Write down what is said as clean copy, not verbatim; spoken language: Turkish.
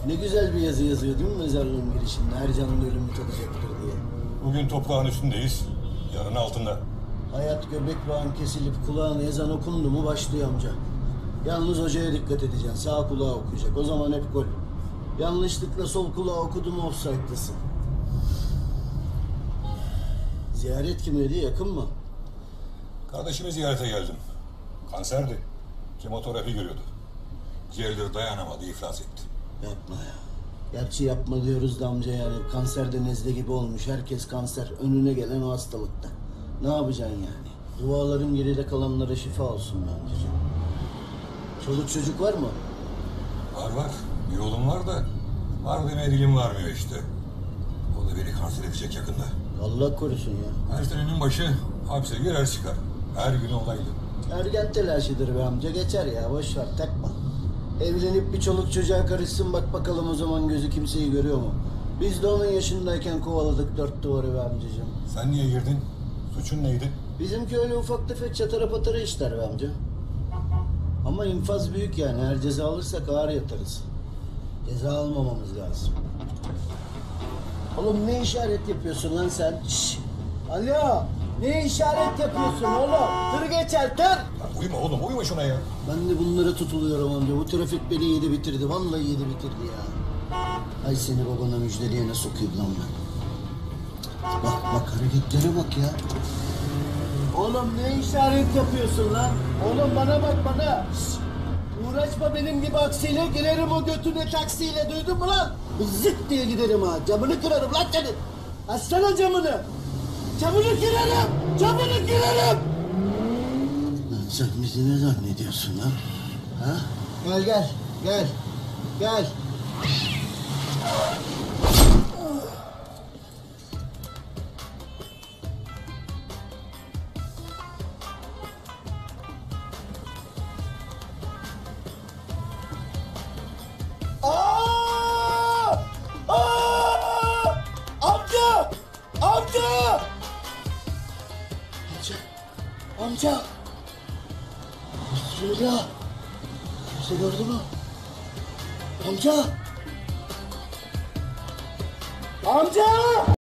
Ne güzel bir yazı yazıyor değil mi mezarlığın girişinde? Her canlı ölümü tadacaktır diye. Bugün toprağın üstündeyiz, yarın altında. Hayat göbek bağın kesilip kulağına ezan okundu mu başlıyor amca. Yalnız hocaya dikkat edeceksin. Sağ kulağa okuyacak. O zaman hep gol. Yanlışlıkla sol kulağa okudu mu offside'dasın. Ziyaret kimdi? Yakın mı? Kardeşimi ziyarete geldim. Kanserdi. Kemoterapi görüyordu. Ciğerleri dayanamadı, iflas etti. Yapma ya. Gerçi yapma diyoruz da amca yani. Kanserde nezle gibi olmuş. Herkes kanser. Önüne gelen o hastalıkta. Ne yapacaksın yani? Duaların geride kalanlara şifa olsun be amcacığım. Çoluk çocuk var mı? Var. Bir oğlum var da var demeye dilim varmıyor işte. O da beni kanser edecek yakında. Allah korusun ya. Her senenin başı hapse girer çıkar. Her gün olaylı. Ergen telaşıdır be amca. Geçer ya. Boş ver. Takma. Evlenip bir çoluk çocuğa karışsın. Bak bakalım o zaman gözü kimseyi görüyor mu? Biz de onun yaşındayken kovaladık dört duvarı be amcacığım. Sen niye girdin? Suçun neydi? Bizimki öyle ufak tefek çatara patara işler be amca. Ama infaz büyük yani. Eğer ceza alırsak ağır yatarız. Ceza almamamız lazım. Oğlum ne işaret yapıyorsun lan sen? Şşş! Alo! Ne işaret yapıyorsun oğlum? Tır geçer tır! Lan uyuma oğlum, uyuma şuna ya. Ben de bunlara tutuluyorum amca. Bu trafik beni yedi bitirdi. Vallahi yedi bitirdi ya. Ay seni babana müjdeleyene sokayım lan ben. Bak hareketlere bak ya. Oğlum ne işaret yapıyorsun lan? Oğlum bana bak bana. Şişt. Uğraşma benim gibi aksiyle, girerim o götüne taksiyle, duydun mu lan? Zık diye giderim ha, camını kırarım lan senin. Açsana camını. Camını kırarım, camını kırarım. Lan sen bizi ne zannediyorsun lan? Ha? Gel. Amca! Bismillah! Kimse gördü mü? Amca!